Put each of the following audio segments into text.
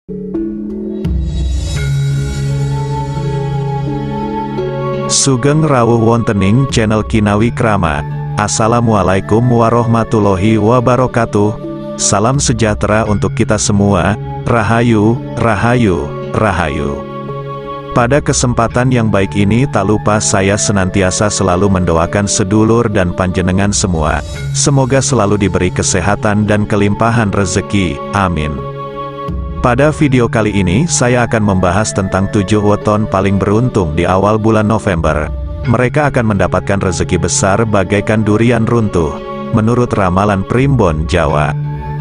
Sugeng rawuh wontening channel Kinawi Krama. Assalamualaikum warahmatullahi wabarakatuh. Salam sejahtera untuk kita semua. Rahayu, rahayu, rahayu. Pada kesempatan yang baik ini tak lupa saya senantiasa selalu mendoakan sedulur dan panjenengan semua. Semoga selalu diberi kesehatan dan kelimpahan rezeki. Amin. Pada video kali ini saya akan membahas tentang 7 weton paling beruntung di awal bulan November. Mereka akan mendapatkan rezeki besar bagaikan durian runtuh, menurut ramalan Primbon Jawa.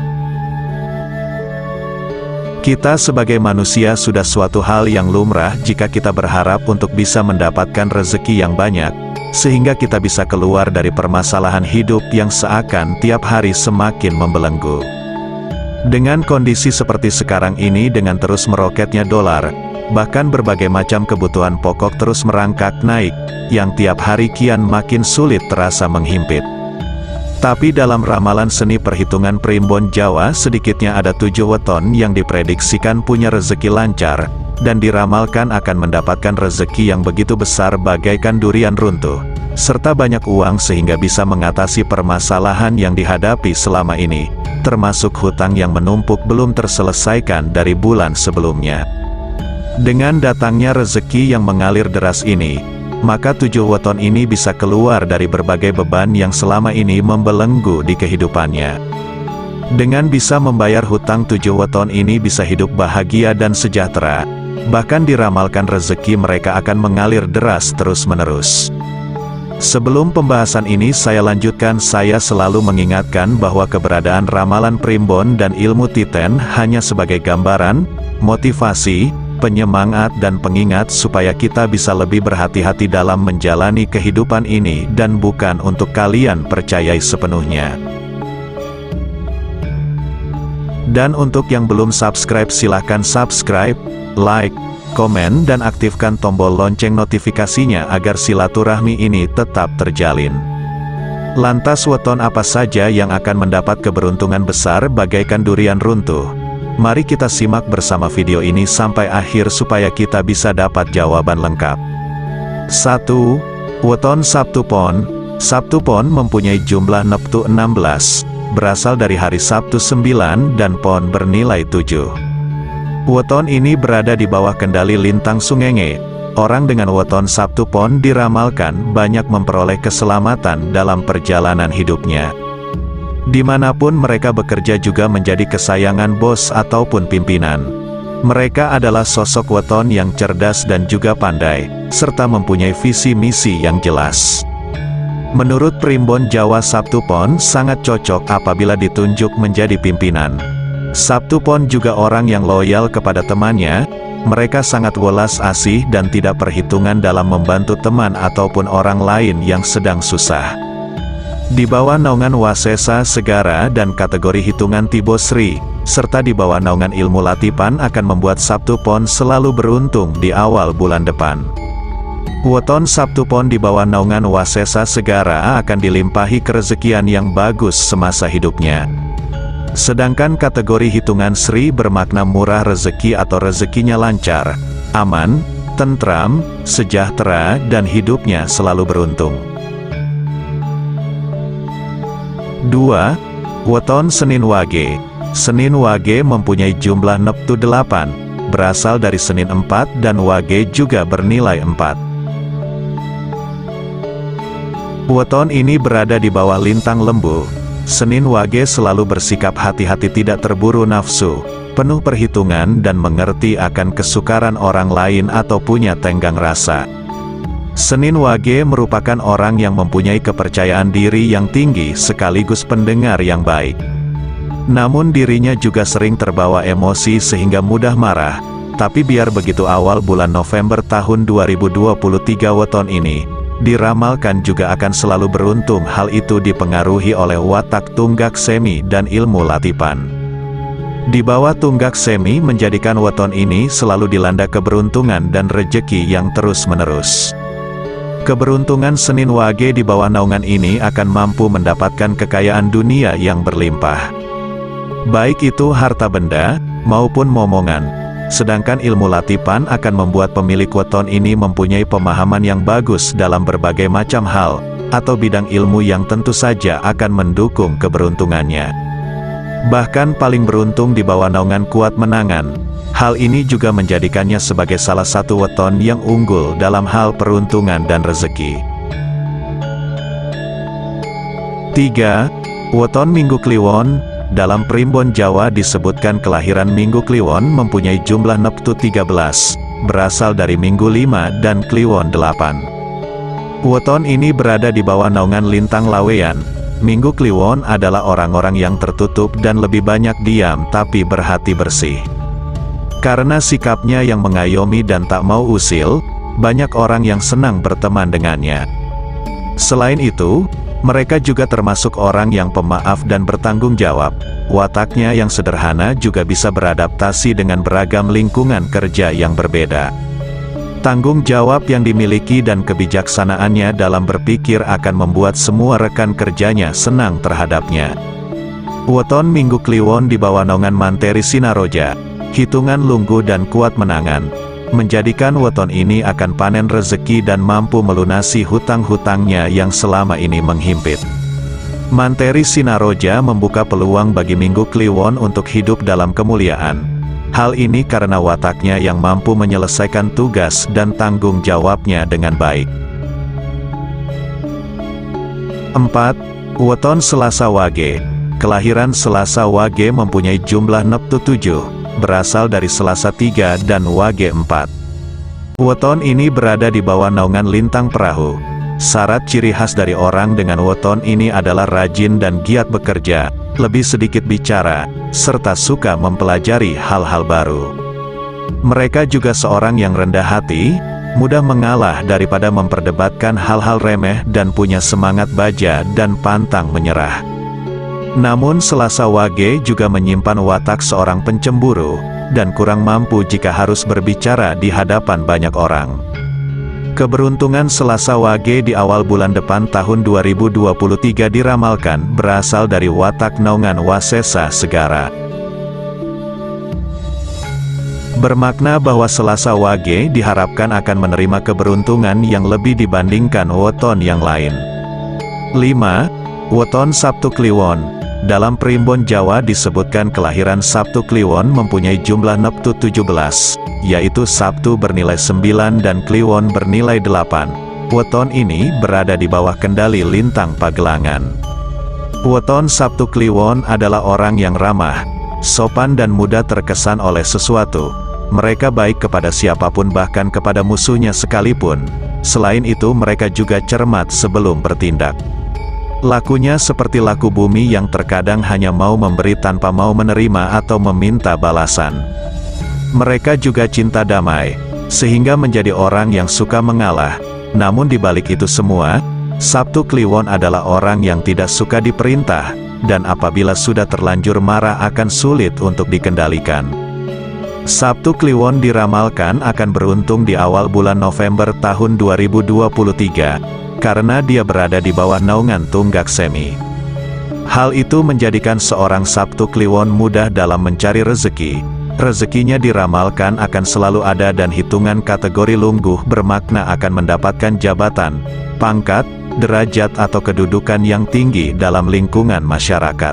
Kita sebagai manusia sudah suatu hal yang lumrah jika kita berharap untuk bisa mendapatkan rezeki yang banyak, sehingga kita bisa keluar dari permasalahan hidup yang seakan tiap hari semakin membelenggu. Dengan kondisi seperti sekarang ini dengan terus meroketnya dolar, bahkan berbagai macam kebutuhan pokok terus merangkak naik, yang tiap hari kian makin sulit terasa menghimpit. Tapi dalam ramalan seni perhitungan Primbon Jawa sedikitnya ada 7 weton yang diprediksikan punya rezeki lancar, dan diramalkan akan mendapatkan rezeki yang begitu besar bagaikan durian runtuh, serta banyak uang sehingga bisa mengatasi permasalahan yang dihadapi selama ini, termasuk hutang yang menumpuk belum terselesaikan dari bulan sebelumnya. Dengan datangnya rezeki yang mengalir deras ini, maka 7 weton ini bisa keluar dari berbagai beban yang selama ini membelenggu di kehidupannya. Dengan bisa membayar hutang 7 weton ini bisa hidup bahagia dan sejahtera, bahkan diramalkan rezeki mereka akan mengalir deras terus-menerus. Sebelum pembahasan ini saya lanjutkan, saya selalu mengingatkan bahwa keberadaan ramalan Primbon dan ilmu titen hanya sebagai gambaran, motivasi, penyemangat dan pengingat supaya kita bisa lebih berhati-hati dalam menjalani kehidupan ini dan bukan untuk kalian percayai sepenuhnya. Dan untuk yang belum subscribe silahkan subscribe, like, komen dan aktifkan tombol lonceng notifikasinya agar silaturahmi ini tetap terjalin. Lantas weton apa saja yang akan mendapat keberuntungan besar bagaikan durian runtuh? Mari kita simak bersama video ini sampai akhir supaya kita bisa dapat jawaban lengkap. 1. Weton Sabtu Pon. Sabtu Pon mempunyai jumlah neptu 16, berasal dari hari Sabtu 9 dan Pon bernilai 7. Weton ini berada di bawah kendali lintang Sungenge. Orang dengan weton Sabtu Pon diramalkan banyak memperoleh keselamatan dalam perjalanan hidupnya. Dimanapun mereka bekerja juga menjadi kesayangan bos ataupun pimpinan. Mereka adalah sosok weton yang cerdas dan juga pandai, serta mempunyai visi misi yang jelas. Menurut Primbon Jawa, Sabtu Pon sangat cocok apabila ditunjuk menjadi pimpinan. Sabtu Pon juga orang yang loyal kepada temannya, mereka sangat welas asih dan tidak perhitungan dalam membantu teman ataupun orang lain yang sedang susah. Di bawah naungan Wasesa Segara dan kategori hitungan Tibo Sri, serta di bawah naungan ilmu latipan akan membuat Sabtu Pon selalu beruntung di awal bulan depan. Weton Sabtu Pon di bawah naungan Wasesa Segara akan dilimpahi kerezekian yang bagus semasa hidupnya. Sedangkan kategori hitungan Sri bermakna murah rezeki atau rezekinya lancar, aman, tentram, sejahtera dan hidupnya selalu beruntung. 2. Weton Senin Wage. Senin Wage mempunyai jumlah neptu 8, berasal dari Senin 4 dan Wage juga bernilai 4. Weton ini berada di bawah lintang Lembu. Senin Wage selalu bersikap hati-hati, tidak terburu nafsu, penuh perhitungan dan mengerti akan kesukaran orang lain atau punya tenggang rasa. Senin Wage merupakan orang yang mempunyai kepercayaan diri yang tinggi sekaligus pendengar yang baik. Namun dirinya juga sering terbawa emosi sehingga mudah marah, tapi biar begitu awal bulan November tahun 2023 weton ini, diramalkan juga akan selalu beruntung. Hal itu dipengaruhi oleh watak Tunggak Semi dan ilmu latipan. Di bawah Tunggak Semi menjadikan weton ini selalu dilanda keberuntungan dan rejeki yang terus-menerus. Keberuntungan Senin Wage di bawah naungan ini akan mampu mendapatkan kekayaan dunia yang berlimpah. Baik itu harta benda, maupun momongan. Sedangkan ilmu latipan akan membuat pemilik weton ini mempunyai pemahaman yang bagus dalam berbagai macam hal, atau bidang ilmu yang tentu saja akan mendukung keberuntungannya. Bahkan paling beruntung di bawah naungan kuat menangan. Hal ini juga menjadikannya sebagai salah satu weton yang unggul dalam hal peruntungan dan rezeki. 3. Weton Minggu Kliwon. Dalam primbon Jawa disebutkan kelahiran Minggu Kliwon mempunyai jumlah neptu 13, berasal dari Minggu 5 dan Kliwon 8. Weton ini berada di bawah naungan lintang Laweyan. Minggu Kliwon adalah orang-orang yang tertutup dan lebih banyak diam tapi berhati bersih. Karena sikapnya yang mengayomi dan tak mau usil, banyak orang yang senang berteman dengannya. Selain itu, mereka juga termasuk orang yang pemaaf dan bertanggung jawab. Wataknya yang sederhana juga bisa beradaptasi dengan beragam lingkungan kerja yang berbeda. Tanggung jawab yang dimiliki dan kebijaksanaannya dalam berpikir akan membuat semua rekan kerjanya senang terhadapnya. Weton Minggu Kliwon di bawah naungan Manteri Sinaroja, hitungan Lungguh dan kuat menangan, menjadikan weton ini akan panen rezeki dan mampu melunasi hutang-hutangnya yang selama ini menghimpit. Manteri Sinaroja membuka peluang bagi Minggu Kliwon untuk hidup dalam kemuliaan. Hal ini karena wataknya yang mampu menyelesaikan tugas dan tanggung jawabnya dengan baik. 4. Weton Selasa Wage. Kelahiran Selasa Wage mempunyai jumlah neptu 7. Berasal dari Selasa 3 dan Wage 4. Weton ini berada di bawah naungan lintang perahu. Syarat ciri khas dari orang dengan weton ini adalah rajin dan giat bekerja, lebih sedikit bicara, serta suka mempelajari hal-hal baru. Mereka juga seorang yang rendah hati, mudah mengalah daripada memperdebatkan hal-hal remeh dan punya semangat baja dan pantang menyerah. Namun Selasa Wage juga menyimpan watak seorang pencemburu, dan kurang mampu jika harus berbicara di hadapan banyak orang. Keberuntungan Selasa Wage di awal bulan depan tahun 2023 diramalkan berasal dari watak naungan Wasesa Segara. Bermakna bahwa Selasa Wage diharapkan akan menerima keberuntungan yang lebih dibandingkan weton yang lain. 5. Weton Sabtu Kliwon. Dalam primbon Jawa disebutkan kelahiran Sabtu Kliwon mempunyai jumlah neptu 17, yaitu Sabtu bernilai 9 dan Kliwon bernilai 8. Weton ini berada di bawah kendali lintang Pagelangan. Weton Sabtu Kliwon adalah orang yang ramah, sopan dan mudah terkesan oleh sesuatu. Mereka baik kepada siapapun bahkan kepada musuhnya sekalipun. Selain itu mereka juga cermat sebelum bertindak. Lakunya seperti laku bumi yang terkadang hanya mau memberi tanpa mau menerima atau meminta balasan. Mereka juga cinta damai, sehingga menjadi orang yang suka mengalah. Namun di balik itu semua, Sabtu Kliwon adalah orang yang tidak suka diperintah, dan apabila sudah terlanjur marah akan sulit untuk dikendalikan. Sabtu Kliwon diramalkan akan beruntung di awal bulan November tahun 2023. Karena dia berada di bawah naungan Tunggak Semi. Hal itu menjadikan seorang Sabtu Kliwon mudah dalam mencari rezeki. Rezekinya diramalkan akan selalu ada dan hitungan kategori Lungguh bermakna akan mendapatkan jabatan, pangkat, derajat atau kedudukan yang tinggi dalam lingkungan masyarakat.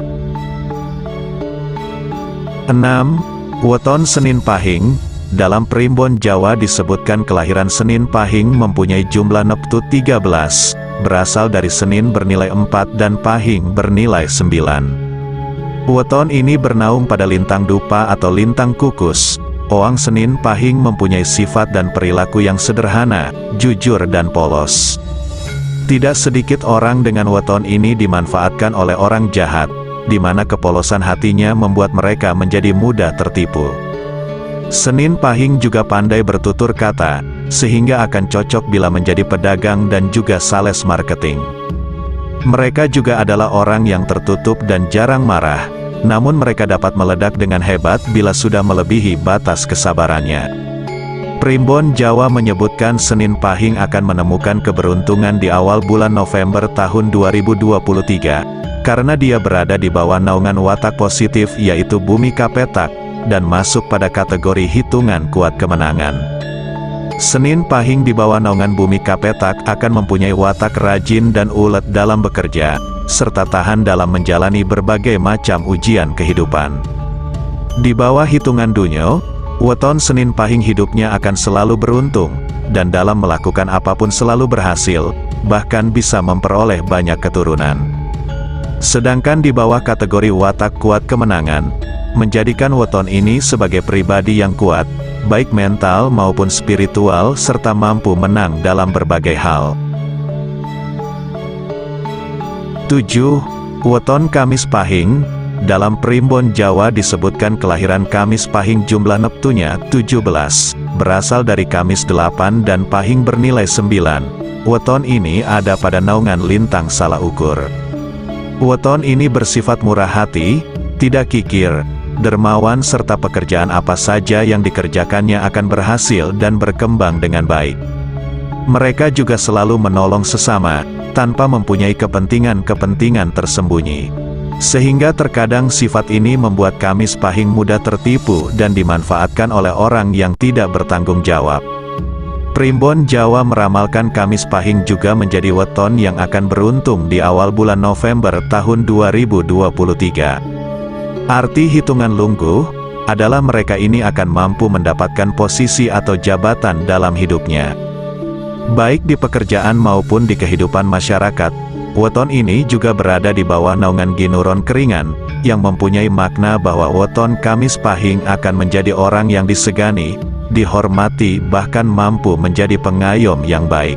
6. Weton Senin Pahing. Dalam primbon Jawa disebutkan kelahiran Senin Pahing mempunyai jumlah neptu 13, berasal dari Senin bernilai 4 dan Pahing bernilai 9. Weton ini bernaung pada lintang dupa atau lintang kukus. Oang Senin Pahing mempunyai sifat dan perilaku yang sederhana, jujur dan polos. Tidak sedikit orang dengan weton ini dimanfaatkan oleh orang jahat, di mana kepolosan hatinya membuat mereka menjadi mudah tertipu. Senin Pahing juga pandai bertutur kata, sehingga akan cocok bila menjadi pedagang dan juga sales marketing. Mereka juga adalah orang yang tertutup dan jarang marah, namun mereka dapat meledak dengan hebat bila sudah melebihi batas kesabarannya. Primbon Jawa menyebutkan Senin Pahing akan menemukan keberuntungan di awal bulan November tahun 2023, karena dia berada di bawah naungan watak positif yaitu Bumi Kapetak, dan masuk pada kategori hitungan kuat kemenangan. Senin Pahing di bawah naungan bumi Kapetak akan mempunyai watak rajin dan ulet dalam bekerja, serta tahan dalam menjalani berbagai macam ujian kehidupan. Di bawah hitungan Dunyo, weton Senin Pahing hidupnya akan selalu beruntung, dan dalam melakukan apapun selalu berhasil, bahkan bisa memperoleh banyak keturunan. Sedangkan di bawah kategori watak kuat kemenangan, menjadikan weton ini sebagai pribadi yang kuat, baik mental maupun spiritual serta mampu menang dalam berbagai hal. 7. Weton Kamis Pahing. Dalam Primbon Jawa disebutkan kelahiran Kamis Pahing jumlah neptunya 17, berasal dari Kamis 8 dan Pahing bernilai 9. Weton ini ada pada naungan lintang salah ukur. Weton ini bersifat murah hati, tidak kikir, dermawan serta pekerjaan apa saja yang dikerjakannya akan berhasil dan berkembang dengan baik. Mereka juga selalu menolong sesama, tanpa mempunyai kepentingan-kepentingan tersembunyi. Sehingga terkadang sifat ini membuat Kamis Pahing mudah tertipu dan dimanfaatkan oleh orang yang tidak bertanggung jawab. Primbon Jawa meramalkan Kamis Pahing juga menjadi weton yang akan beruntung di awal bulan November tahun 2023. Arti hitungan lungguh adalah mereka ini akan mampu mendapatkan posisi atau jabatan dalam hidupnya. Baik di pekerjaan maupun di kehidupan masyarakat, weton ini juga berada di bawah naungan Ginuron Keringan, yang mempunyai makna bahwa weton Kamis Pahing akan menjadi orang yang disegani, dihormati bahkan mampu menjadi pengayom yang baik.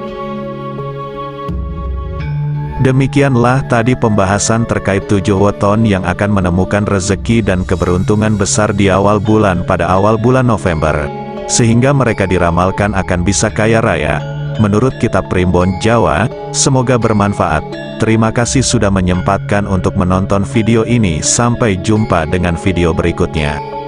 Demikianlah tadi pembahasan terkait 7 weton yang akan menemukan rezeki dan keberuntungan besar di awal bulan pada awal bulan November, sehingga mereka diramalkan akan bisa kaya raya. Menurut kitab Primbon Jawa, semoga bermanfaat. Terima kasih sudah menyempatkan untuk menonton video ini. Sampai jumpa dengan video berikutnya.